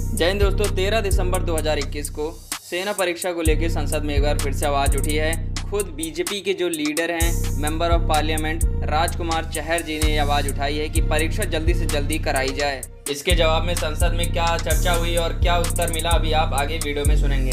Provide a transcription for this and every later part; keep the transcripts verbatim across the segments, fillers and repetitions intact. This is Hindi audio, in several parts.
जय हिंद दोस्तों, तेरह दिसंबर दो हज़ार इक्कीस को सेना परीक्षा को लेकर संसद में एक बार फिर से आवाज़ उठी है। खुद बीजेपी के जो लीडर हैं, member of parliament Rajkumar Chahar ji ने आवाज़ उठाई है कि परीक्षा जल्दी से जल्दी कराई जाए। इसके जवाब में संसद में क्या चर्चा हुई और क्या उत्तर मिला, अभी आप आगे वीडियो में सुनेंगे।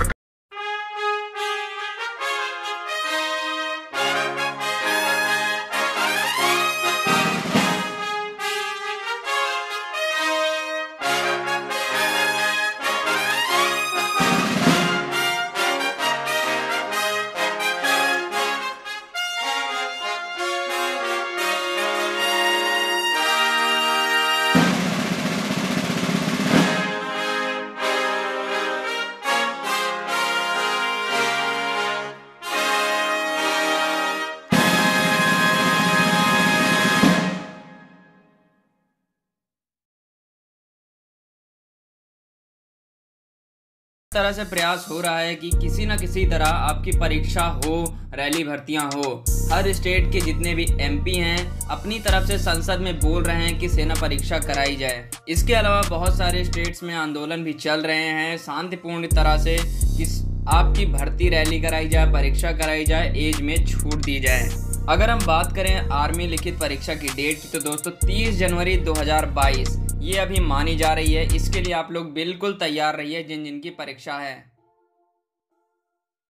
तरह से प्रयास हो रहा है कि किसी न किसी तरह आपकी परीक्षा हो, रैली भर्तियां हो। हर स्टेट के जितने भी एमपी हैं अपनी तरफ से संसद में बोल रहे हैं कि सेना परीक्षा कराई जाए। इसके अलावा बहुत सारे स्टेट्स में आंदोलन भी चल रहे हैं शांतिपूर्ण तरह से कि आपकी भर्ती रैली कराई जाए, परीक्षा कराई जाए, एज में छूट दी जाए। अगर हम बात करें आर्मी लिखित परीक्षा की डेट की, तो दोस्तों तीस जनवरी दो हज़ार बाईस ये अभी मानी जा रही है। इसके लिए आप लोग बिल्कुल तैयार रहिए जिन जिनकी परीक्षा है।